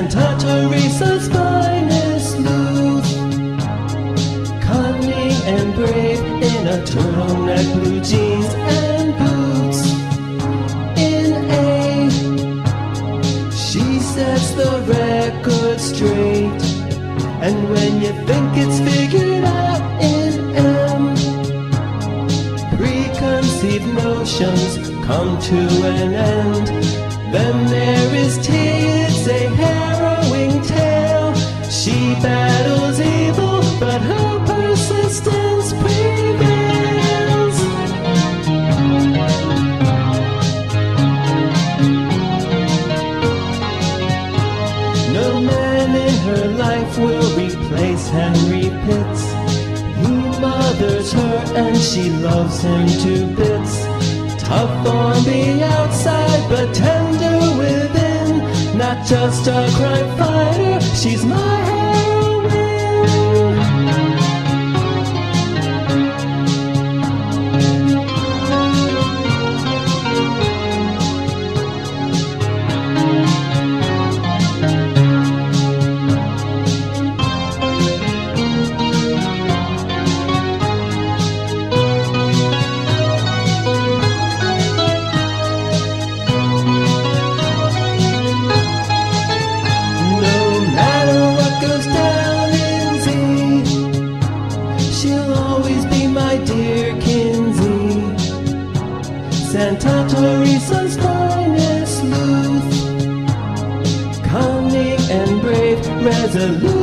Santa Teresa's finest youth, cunning and brave in a turtleneck, blue jeans and boots. In A, she sets the record straight, and when you think it's figured out in M, preconceived notions come to an end. Then there is T, it's a harrowing tale. She battles evil, but her persistence prevails. No man in her life will replace Henry Pitts. He mothers her and she loves him to bits. Tough on the outside, but tender within. Not just a crime fighter, she's my heroine. Dear Kinsey, Santa Teresa's finest youth, cunning and brave, resolute.